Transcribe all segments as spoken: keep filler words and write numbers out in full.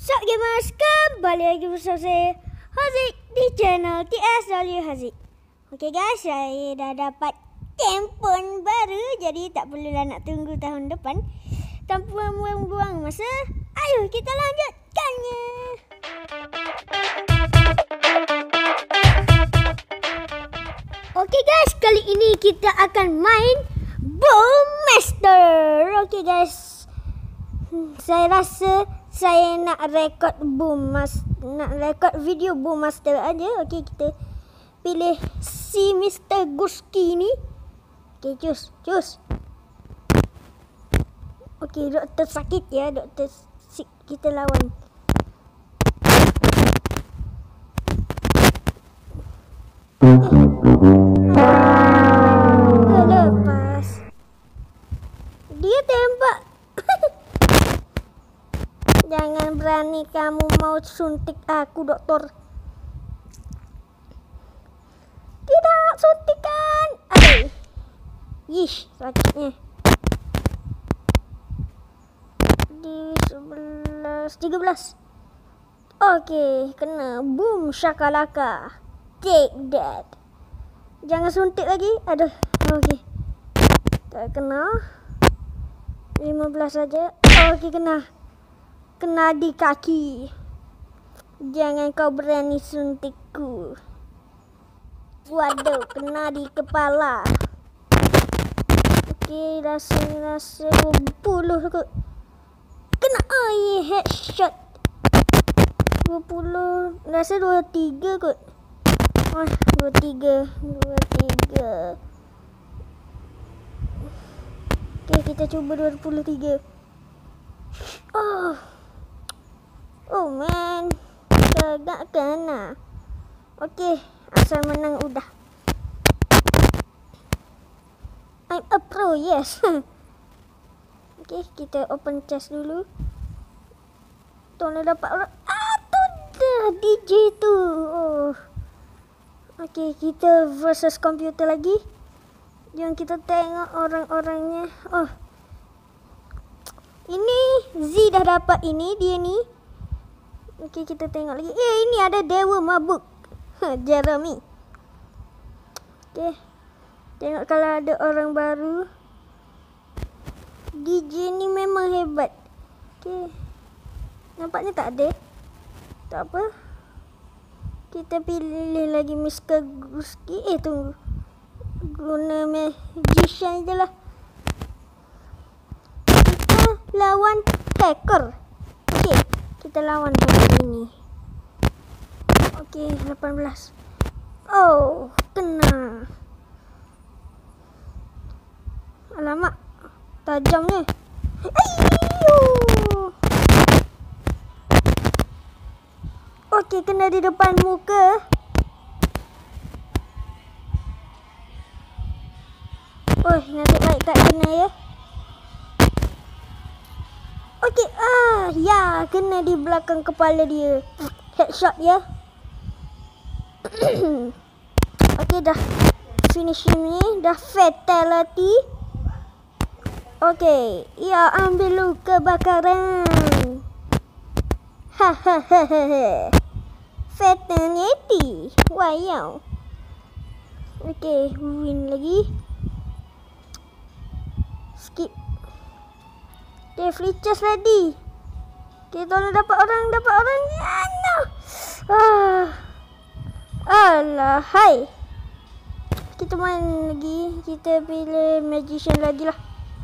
Sup gamers, kembali lagi bersama saya Haziq di channel T S W Haziq. Okay guys, saya dah dapat handphone baru, jadi tak perlulah nak tunggu tahun depan. Tanpa membuang masa, ayo kita lanjutkannya. Okay guys, kali ini kita akan main Boom Master. Okay guys, saya rasa saya nak rekod Boom Master, nak rekod video Boom Master aja. Okey, kita pilih si Mister Guski ni. Okey, cus, cus. Okey, doktor sakit ya, doktor sik kita lawan. Eh. Lepas. Dia tembak. Jangan berani kamu mau suntik aku, doktor. Tidak, suntikan. Aduh. Yish, sakitnya. Di sebelas, tiga belas. Okey, kena. Boom, shakalaka. Take that. Jangan suntik lagi. Aduh, okey. Tak kena. lima belas saja. Okey, kena. Kena di kaki. Jangan kau berani suntikku. Waduh, kena di kepala. Okey, rasa-rasa dua puluh kot. Kena, oh yeah, headshot. dua puluh, rasa dua puluh tiga kot. Wah, dua puluh tiga. dua puluh tiga. Okey, kita cuba dua puluh tiga. Oh. Oh man, kagak kena. Okey, asal menang udah. I'm a pro, yes. Okey, kita open chest dulu. Tolong dapat orang. Ah, tu dah D J tu. Oh. Okey, kita versus komputer lagi. Jom kita tengok orang-orangnya. Oh. Ini Z dah dapat ini, dia ni. Okey, kita tengok lagi. Eh, ini ada Dewa Mabuk. Jeremy. Okey. Tengok kalau ada orang baru. D J ni memang hebat. Okey. Nampaknya tak ada. Tak apa. Kita pilih lagi Mister Guski. Eh, tunggu. Guna magician je lah. Kita lawan hacker. Okey. Kita lawan hacker ini. Okey, lapan belas. Oh, kena. Alamak, tajamnya. Ayuh. Okey, kena di depan muka. Oh, nasib baik tak kena ya. Okey, ah, ya, kena di belakang kepala dia. Headshot ya. Okey, dah finishing ni, dah fatality. Okey, ia ambil lu kebakaran. Ha ha ha ha. Fatality. Wow. Okey, win lagi. Skip. Okay, free chest ready. Okay, tolong dapat orang, dapat orang. Ah, no. Ah. Alah, hai. Kita main lagi. Kita pilih magician lagi lah.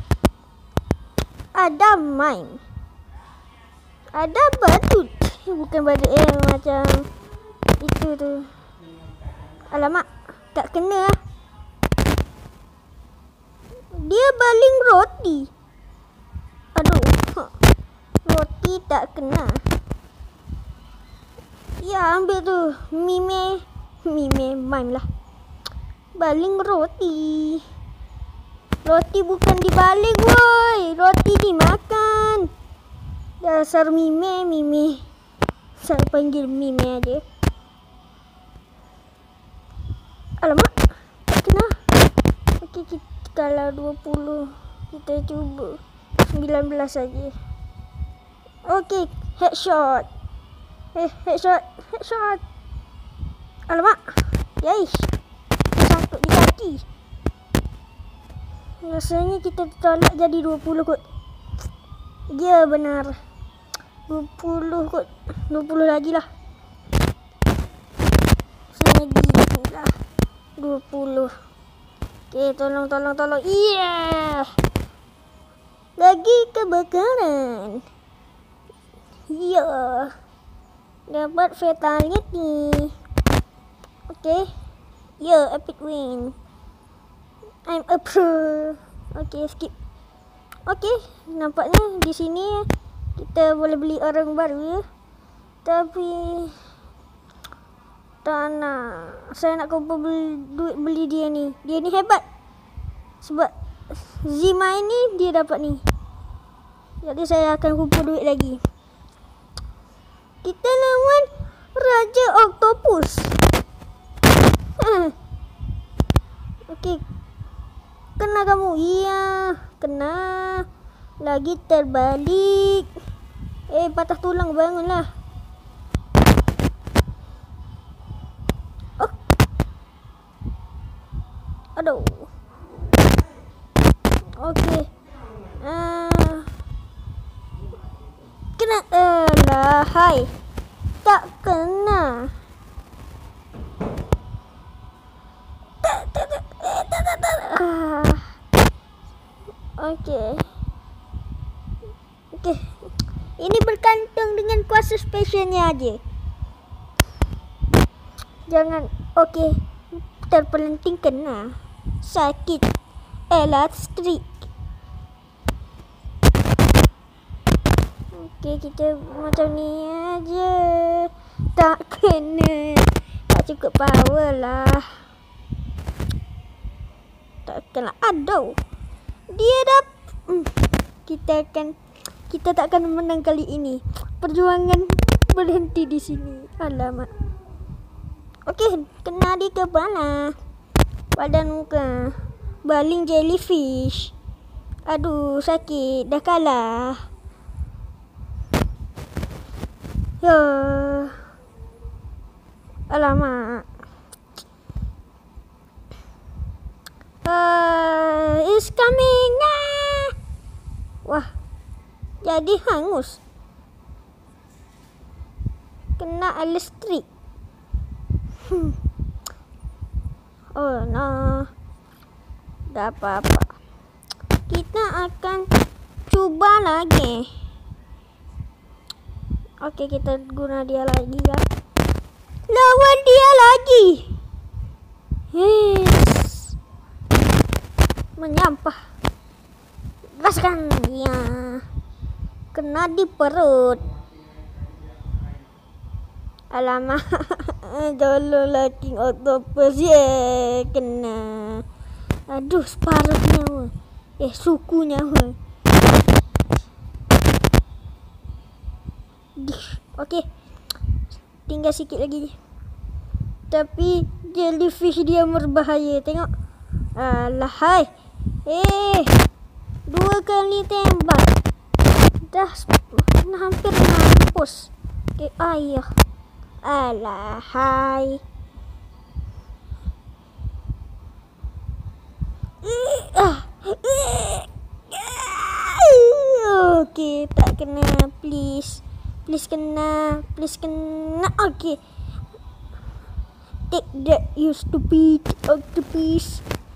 Ada main. Ada badut. Bukan badut eh, macam itu tu. Alamak, tak kena lah. Dia baling roti. Aduh, roti tak kena. Ya, ambil tu. Mime. Mime mime lah. Baling roti. Roti bukan dibaling, woi. Roti dimakan. Dasar mime, mime. Saya panggil mime aja. Alamak, tak kena. Okey, kita, kalau dua puluh, kita cuba sembilan belas saja. Okey, Headshot. Eh, headshot. Headshot. Alamak. Yaish. Sangkut di kaki. Rasanya kita tolak jadi dua puluh kot. Ya benar. dua puluh kot. dua puluh lagi lah. Saya gini lah. dua puluh. Okay, tolong, tolong, tolong. Iya. Yeah. Lagi kebakaran. Ya. Yeah. Dapat fatality. Okay. Ya, yeah, epic win. I'm a pro. Okay, skip. Okay, nampaknya di sini kita boleh beli orang baru ya. Tapi tak nak. Saya nak kumpul beli, duit beli dia ni. Dia ni hebat. Sebab Zima ini dia dapat ni. Jadi saya akan kumpul duit lagi. Kita lawan Raja Octopus. Hmm. Okey. Kena kamu. Iya, kena. Lagi terbalik. Eh, patah tulang, bangunlah. Oh. Aduh. Okey. Uh. Kena. Alah, hai. Tak kena. Tak, tak, tak. Eh, tak, tak, tak. Ah. Okey. Okey. Ini bergantung dengan kuasa spesialnya aja. Jangan. Okey. Terpelanting kena. Sakit. Elektrik. Okey, kita macam ni aja. Tak kena. Tak cukup power lah. Tak kena. Aduh. Dia dah. Hmm. Kita akan. Kita tak akan menang kali ini. Perjuangan berhenti di sini. Alamak. Okey, kena di kepala. Badan muka. Baling jellyfish. Aduh, sakit. Dah kalah. Ya. Alamak. Uh, it's coming. Ah. Wah. Jadi hangus. Kena elektrik. Hmm. Oh no. Tak apa-apa. Kita akan cuba lagi. Okey, kita guna dia lagi ya. Lawan dia lagi. Yes. Menyampah. Rasakan dia. Kena di perut. Alamak. Tolonglah King Octopus. Yeah, kena. Aduh, separuh nyawa. Eh, suku nyawa. Okey. Tinggal sikit lagi. Tapi jellyfish dia berbahaya. Tengok. Alah, hai. Eh. Dua kali tembak. Dah hampir mampus. Okay, ayah. Alah, hai. Okay, tak kena. Please. Please kena. Please kena. Okay. Take that, you stupid octopus.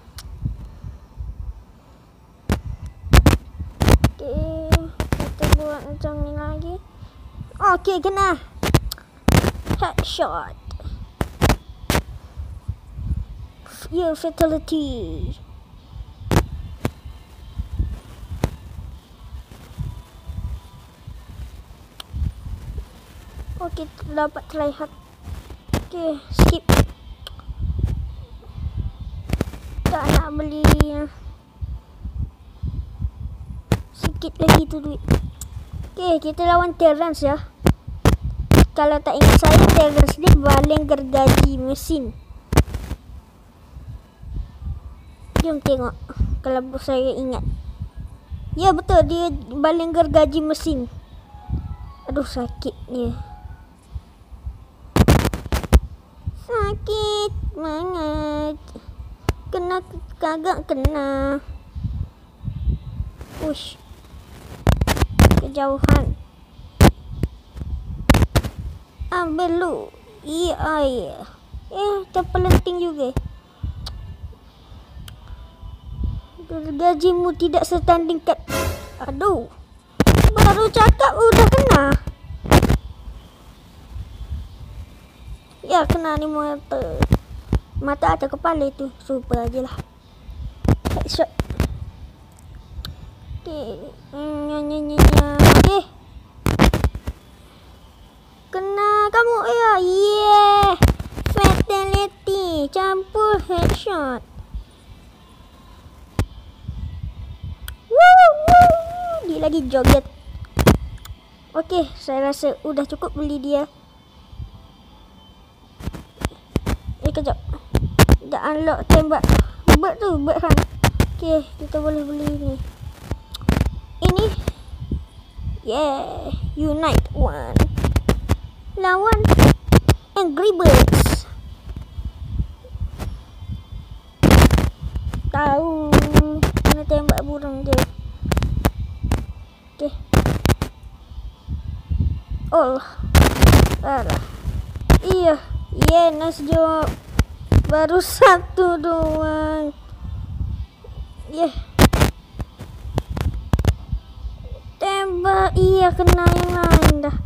Macam ni lagi. Okey, kena. Headshot. You fatality. Okey, dapat try hard. Okey, skip. Tak nak beli. Sikit lagi tu duit. Okay, kita lawan Terrence ya. Kalau tak ingat saya, Terrence ni baling gergaji mesin. Jom tengok. Kalau saya ingat. Ya betul, dia baling gergaji mesin. Aduh, sakitnya. Sakit banget. Kena kagak kena. Ush. Kejauhan. Ambil lu. Iya, iya. Eh, terpelenting juga. Gajimu tidak setanding kat. Aduh. Baru cakap udah kena. Ya, kena ni mata. Mata atau kepala tu. Super aje lah. Headshot. Okay. Okay. Kena kamu ya. Yeah. Fatality. Campur headshot. Woo, woo. Dia lagi joget. Okey, saya rasa udah cukup beli dia. Eh, kejap. Dah unlock tembak bird tu, bird hunt. Okey, kita boleh beli ni. Ini. Yeah, Unite One. Lawan Angry Birds. Tahu kena tembak burung dia. Okey. Oh. Alah. Iya. Yeah, nice job. Baru satu doang. Yeah. Tembak. Iya, kena yang lain dah.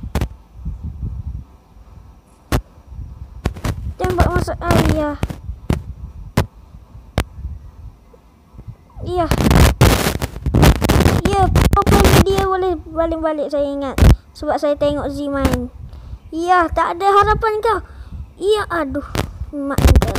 Tembak masuk ayah. Iya. Ya, pokoknya dia boleh balik-balik, saya ingat. Sebab saya tengok Z main. Ya, tak ada harapan kau. Ya, aduh. Mak kau.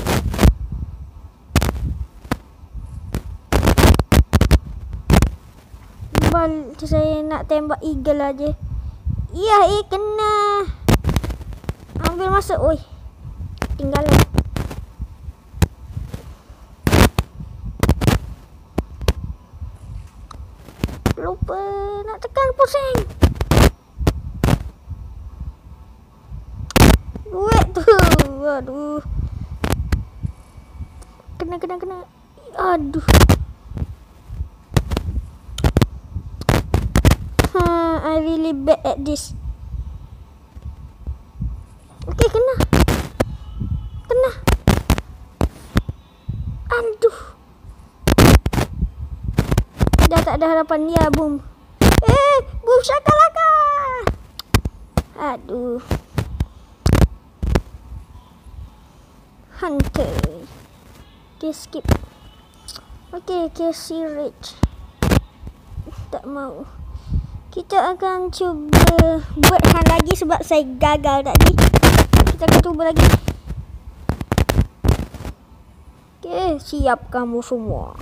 Bal, saya nak tembak eagle aja. Ya, eh kena. Ambil masuk. Oi. Tinggalan. Lupa nak tekan pusing. Duit tu. Aduh. Kena, kena, kena. Aduh. Ha, I really bad at this. Okay, kena. Kena. Aduh. Dah tak ada harapan. Ya, boom. Eh, boom shakalaka. Aduh. Hunter. Okay, skip. Okay, Casey Rich. Tak mau. Kita akan cuba buat hal lagi sebab saya gagal tadi. Kita akan cuba lagi. Okay, siap kamu semua.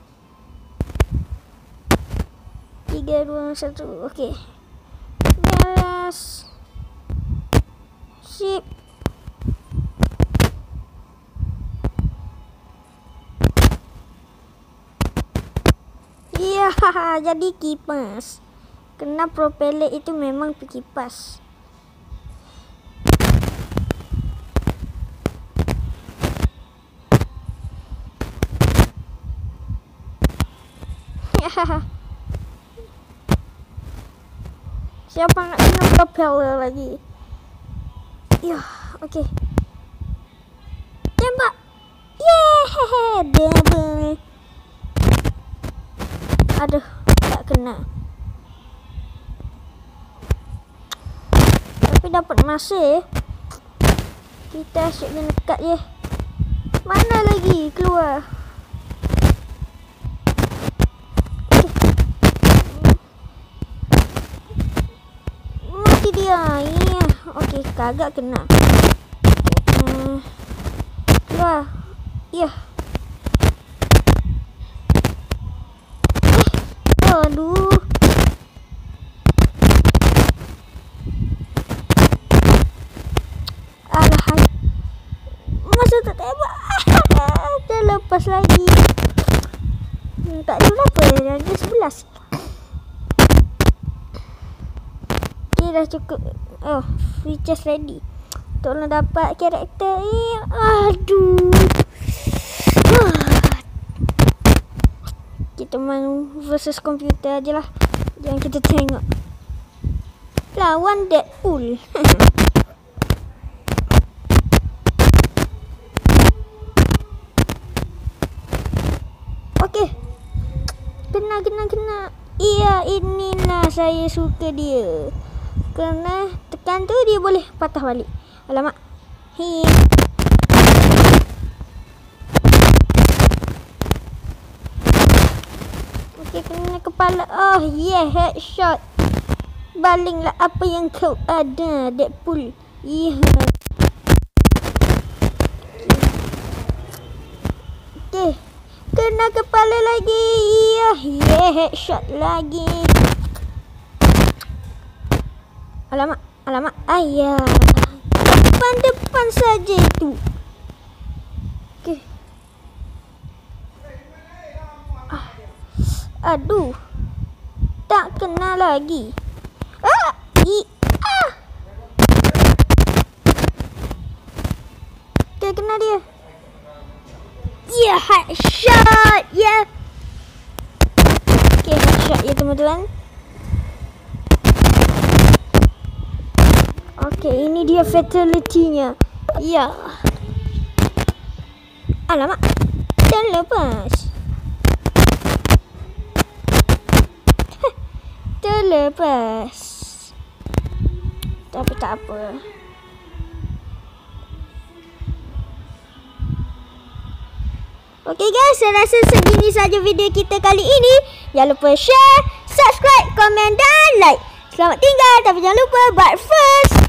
Tiga, dua, satu. Okay. Beres. Sip. Iya, jadi kipas. Kena propeller itu memang kipas. Siapa nak kena propeller lagi? Ya, okey. Tembak. Yeah, double. Aduh, tak kena. Tapi dapat masa eh. Kita asyik kena dekat je. Mana lagi keluar? Mati dia. Ya. Okey, kagak kena. Uh, keluar. Ya. Eh, aduh. Alah. Masa tak tembak. Dah lepas lagi. Hmm, tak ada berapa. Ada sebelas. Ini dah cukup. Oh, features ready. Tolong dapat karakter ni. Aduh. Kita main versus komputer aje lah. Jangan kita tengok. Lawan Deadpool. Okey. Kena, kena, kena. Iya, inilah saya suka dia. Kena tekan tu dia boleh patah balik. Alamak. Hi. Okey, kena kepala. Oh, yeah, headshot. Balinglah apa yang kau ada, Deadpool. Yeah. Okey. Kena kepala lagi. Yeah, yeah, headshot lagi. Alamak, alamak. Ayah. Depan-depan saja itu. Okey. Ah. Aduh. Tak kena lagi. Ah! I ah. Okey, kena dia. Ya, yeah, headshot. Ya. Yeah. Okey, headshot ya teman-teman. Okey, ini dia fatality-nya. Ya. Alamak. Terlepas. Terlepas. Tapi tak apa. Okey guys, saya rasa segini saja video kita kali ini. Jangan lupa share, subscribe, komen dan like. Selamat tinggal, tapi jangan lupa but first